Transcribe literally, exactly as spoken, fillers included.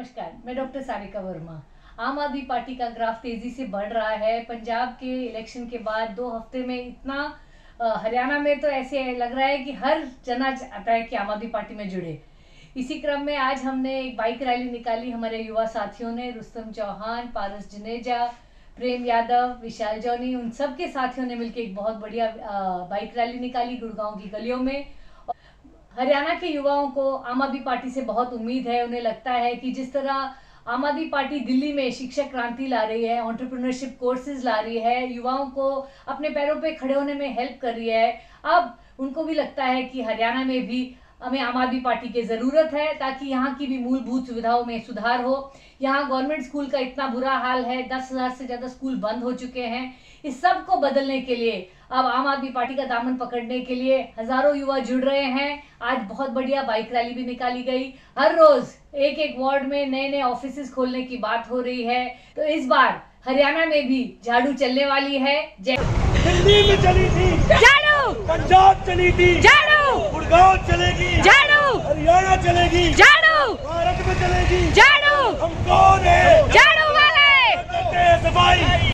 नमस्कार, मैं डॉक्टर सारिका वर्मा। आम आदमी पार्टी का ग्राफ तेजी से बढ़ रहा है। पंजाब के इलेक्शन के बाद दो हफ्ते में इतना, हरियाणा में तो ऐसे लग रहा है कि हर जना चाहता है कि आम आदमी पार्टी में जुड़े। इसी क्रम में आज हमने एक बाइक रैली निकाली। हमारे युवा साथियों ने, रुस्तम चौहान, पारस जनेजा, प्रेम यादव, विशाल जौनी, उन सब के साथियों ने मिलकर एक बहुत बढ़िया बाइक रैली निकाली गुड़गांव की गलियों में। हरियाणा के युवाओं को आम आदमी पार्टी से बहुत उम्मीद है। उन्हें लगता है कि जिस तरह आम आदमी पार्टी दिल्ली में शिक्षा क्रांति ला रही है, एंटरप्रेन्योरशिप कोर्सेज ला रही है, युवाओं को अपने पैरों पे खड़े होने में हेल्प कर रही है, अब उनको भी लगता है कि हरियाणा में भी हमें आम आदमी पार्टी की जरूरत है ताकि यहाँ की भी मूलभूत सुविधाओं में सुधार हो। यहाँ गवर्नमेंट स्कूल का इतना बुरा हाल है, दस हजार से ज्यादा स्कूल बंद हो चुके हैं। इस सब को बदलने के लिए अब आम आदमी पार्टी का दामन पकड़ने के लिए हजारों युवा जुड़ रहे हैं। आज बहुत बढ़िया बाइक रैली भी निकाली गई। हर रोज एक एक वार्ड में नए नए ऑफिसेज खोलने की बात हो रही है। तो इस बार हरियाणा में भी झाड़ू चलने वाली है। दिल्ली में चली थी झाड़ू, पंजाब चली थी झाड़ू, गुड़गांव चलेगी झाड़ू, हरियाणा चलेगी झाड़ू, भारत में चलेगी। झाड़ू, हम कौन है? झाड़ू वाले। करते हैं सफाई।